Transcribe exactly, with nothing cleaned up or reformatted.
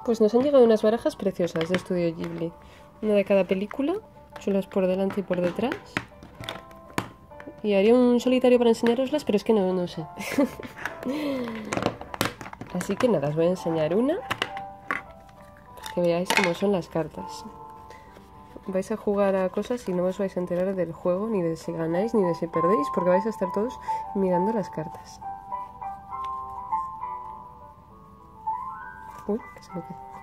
Pues nos han llegado unas barajas preciosas de Estudio Ghibli. Una de cada película, chulas por delante y por detrás. Y haría un solitario para enseñaroslas, pero es que no, no sé. Así que nada, os voy a enseñar una. Para que veáis cómo son las cartas. Vais a jugar a cosas y no os vais a enterar del juego, ni de si ganáis, ni de si perdéis, porque vais a estar todos mirando las cartas. Uy, que se me queda.